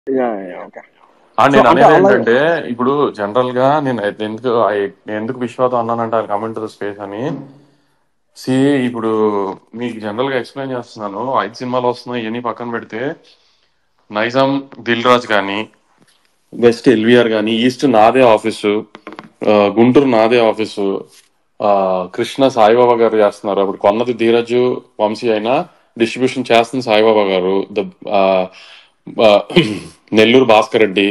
Okay. So నేను అంటే అనేది అలా ఏంటంటే ఇప్పుడు జనరల్ గా నేను ఎందుకు విశ్వాసం అన్నానంటే అది కమెంట్ టు ద స్పేస్ అని సి ఇప్పుడు మీకు జనరల్ గా ఎక్స్ప్లెయిన్ చేస్తున్నాను. 5 సినిమాలు వస్తున్నాయి ఇవన్నీ పక్కన పెడితే నైజాం దిల్ రాజు కానీ, వెస్ట్ ఎల్విఆర్ కానీ, ఈస్ట్ నాదే ఆఫీసు, గుంటూరు నాదే ఆఫీసు, కృష్ణ సాయిబాబా గారు చేస్తున్నారు. అప్పుడు కొన్నది ధీరజ్ వంశీ అయినా డిస్ట్రిబ్యూషన్ చేస్తుంది సాయిబాబా గారు. ఆ, ఆ, నెల్లూరు భాస్కర్ రెడ్డి,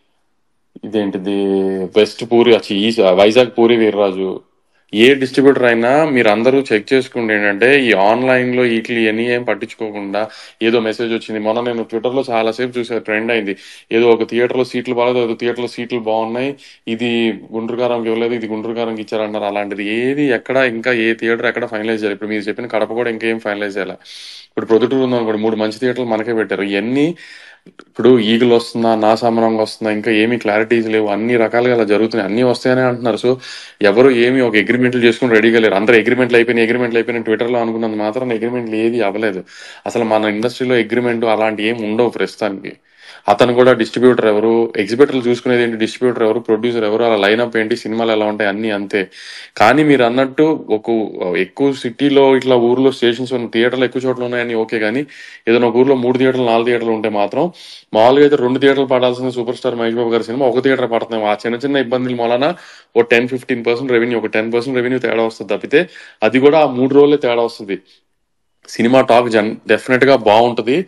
ఇదేంటిది వెస్ట్ పూరి వైజాగ్ పూరి వీర్రాజు. ఏ డిస్ట్రిబ్యూటర్ అయినా మీరు అందరూ చెక్ చేసుకుంటే ఏంటంటే ఈ ఆన్లైన్ లో వీటిని ఎన్ని ఏం పట్టించుకోకుండా ఏదో మెసేజ్ వచ్చింది. మొన్న నేను ట్విట్టర్ లో చాలా సేపు చూసే ట్రెండ్ అయింది. ఏదో ఒక థియేటర్ లో సీట్లు బాగాలేదు, ఏదో థియేటర్ లో సీట్లు బాగున్నాయి, ఇది గుంటూరు గారంకి ఇవ్వలేదు, ఇది గుంటూరు గారంకి ఇచ్చారన్నారు. అలాంటిది ఏది ఎక్కడ ఇంకా ఏ థియేటర్ ఎక్కడ ఫైనలైజ్ చేయాలి. ఇప్పుడు మీరు చెప్పిన కడప కూడా ఇంకేం ఫైనలైజ్ చేయాలి. ఇప్పుడు ప్రొద్దుటూరు ఉందనుకోండి, 3 మంచి థియేటర్లు మనకే పెట్టారు. ఇవన్నీ ఇప్పుడు ఈగలు వస్తుందా, నా సమరంగా వస్తుందా, ఇంకా ఏమీ క్లారిటీస్ లేవు. అన్ని రకాలుగా అలా జరుగుతున్నాయి. అన్ని వస్తాయనే అంటున్నారు. సో ఎవరు ఏమి ఒక అగ్రిమెంట్లు చేసుకుని రెడీగా లేరు. అందరూ అగ్రిమెంట్లు అయిపోయిన ట్విట్టర్ లో అనుకున్నంత మాత్రం అగ్రిమెంట్లు ఏది అవ్వలేదు. అసలు మన ఇండస్ట్రీలో అగ్రిమెంట్ అలాంటి ఏమి ఉండవు ప్రస్తుతానికి. అతను కూడా డిస్ట్రిబ్యూటర్ ఎవరు, ఎగ్జిబిటర్లు చూసుకునేది ఏంటి, డిస్ట్రిబ్యూటర్ ఎవరు, ప్రొడ్యూసర్ ఎవరు, అలా లైనప్ ఏంటి, సినిమాలు ఎలా ఉంటాయి, అన్ని అంతే. కానీ మీరు అన్నట్టు ఒక ఎక్కువ సిటీలో ఇట్లా ఊర్లో స్టేషన్స్ ఉన్న థియేటర్లు ఎక్కువ చోట్ల ఉన్నాయని ఓకే. కానీ ఏదైనా ఒక ఊర్లో 3 థియేటర్లు 4 థియేటర్లు ఉంటే మాత్రం మామూలుగా అయితే 2 థియేటర్లు పడాల్సిన సూపర్ స్టార్ మహేష్ బాబు గారి సినిమా ఒక థియేటర్ పడుతున్నాం. ఆ చిన్న చిన్న ఇబ్బందుల మూలన ఓ 10-15% రెవెన్యూ, ఒక 10% రెవెన్యూ తేడా వస్తుంది తప్పితే అది కూడా ఆ 3 రోజులే తేడా వస్తుంది. సినిమా టాక్ డెఫినెట్ గా బాగుంటది.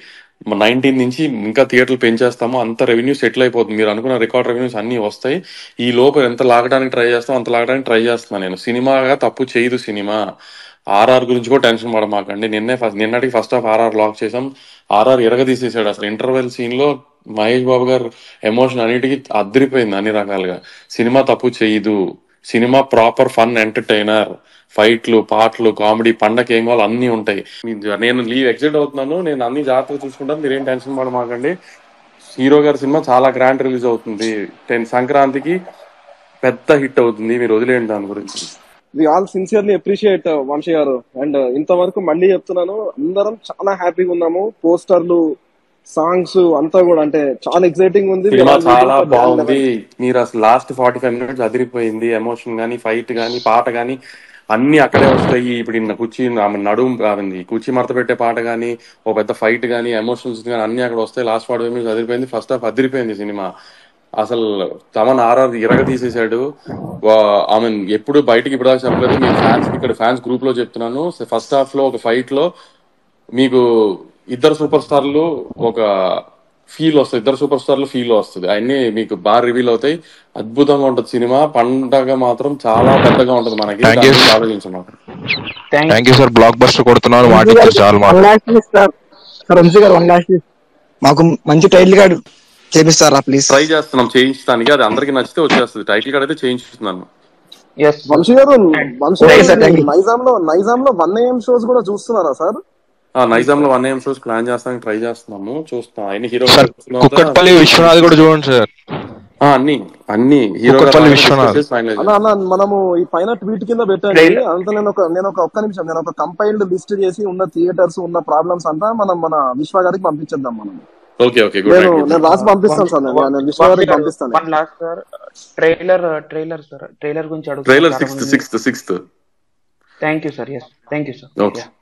19 నుంచి ఇంకా థియేటర్లు పెంచేస్తాము, అంత రెవెన్యూ సెటిల్ అయిపోతుంది. మీరు అనుకున్న రికార్డ్ రెవెన్యూస్ అన్ని వస్తాయి. ఈ లోపు ఎంత లాగడానికి ట్రై చేస్తాం అంత లాగడానికి ట్రై చేస్తున్నాను నేను. సినిమాగా తప్పు చేయదు సినిమా. ఆర్ఆర్ గురించి కూడా టెన్షన్ పడమాకండి. నిన్నటికి ఫస్ట్ హాఫ్ ఆర్ఆర్ లాక్ చేసాం. ఆర్ఆర్ ఎరగదీసేసాడు. అసలు ఇంటర్వెల్ సీన్ లో మహేష్ బాబు గారు ఎమోషన్ అన్నిటికీ అదిరిపోయింది అన్ని రకాలుగా. సినిమా తప్పు చేయదు. Cinema proper fun entertainer. ఫైట్లు, పాటలు, కామెడీ, పండగ ఏం కావాలి అన్ని ఉంటాయి. నేను ఎగ్జైట్ అవుతున్నాను. నేను అన్ని జాగ్రత్తగా చూసుకుంటాను. మీరేం టెన్షన్ పడమాకండి. హీరో గారి సినిమా చాలా గ్రాండ్ రిలీజ్ అవుతుంది. సంక్రాంతికి పెద్ద హిట్ అవుతుంది. మీరు వదిలేయండి దాని గురించి. We all sincerely appreciate Vamsi గారు. అండ్ ఇంతవరకు మళ్ళీ చెప్తున్నాను, అందరం చాలా హ్యాపీగా ఉన్నాము. పోస్టర్లు, సాంగ్స్ అంతా కూడా అంటే చాలా ఎక్సైటింగ్ ఉంది. సినిమా చాలా బాగుంది. మీరు అసలు లాస్ట్ 45 minutes అదిరిపోయింది. ఎమోషన్ గానీ, ఫైట్ గానీ, పాట గానీ అన్ని అక్కడే వస్తాయి. ఇప్పుడు ఇన్న ఆమె నడుము కుర్చీ మడత పెట్టే పాట గానీ, ఓ పెద్ద ఫైట్ గానీ, ఎమోషన్స్ గానీ అన్ని అక్కడ వస్తాయి. లాస్ట్ 45 minutes అదిరిపోయింది. ఫస్ట్ హాఫ్ అదిరిపోయింది సినిమా. అసలు తమన్ ఆర్ఆర్ ఇరగ తీసేశాడు. ఆమె ఎప్పుడు బయటికి ఇప్పుడు దాకా చెప్పలేదు. మీ ఫ్యాన్స్ ఇక్కడ ఫ్యాన్స్ గ్రూప్ లో చెప్తున్నాను. ఫస్ట్ హాఫ్ లో ఒక ఫైట్ లో మీకు ఇద్దరు సూపర్ స్టార్లు ఒక ఇద్దరు సూపర్ స్టార్లు ఫీల్ వస్తుంది. అవన్నీ మీకు బాగా రివీల్ అవుతాయి. అద్భుతంగా ఉంటది సినిమా. పండగ మాత్రం చాలా పెద్దగా ఉంటది మనకి. ఆలోచించమాట. Thank you sir. Blockbuster కొడుతున్నారు. చాలా వంశీ గారు 1 last మాకు మంచి టైటిల్ కార్డు చేపిస్తారా ప్లీజ్? ట్రై చేస్తున్నాం చేయించడానికి. అది అందరికి నచ్చితే వచ్చేస్తుంది. టైటిల్ కార్డ్ అయితే చేయించుతున్నాను. వంశీ గారు నైజాం లో 1 AM షోస్ కూడా చూస్తున్నారా సార్? నైజాం లో 1 AM షోస్ ప్లాన్ చేస్తానికి ట్రై చేస్తున్నాము. చూస్తాం. ఆయన హీరో కుక్కట్పల్లి విశ్వనాథ్ కూడా చూడండి సార్. అన్ని హీరో మనము ఈ పైన ట్వీట్ కింద పెట్టండి. అంతా నేను ఒక్క నిమిషం నేను ఒక కంపైల్డ్ లిస్ట్ చేసి ఉన్న థియేటర్స్ ఉన్న ప్రాబ్లమ్స్ అంతా మన విశ్వ గారికి పంపించేద్దాం. మనం నేను రాసి పంపిస్తాను సార్. నేను విశ్వ గారికి పంపిస్తాను. ట్రైలర్ గురించి అడుగుతాను. Trailer 6th. Thank you sir.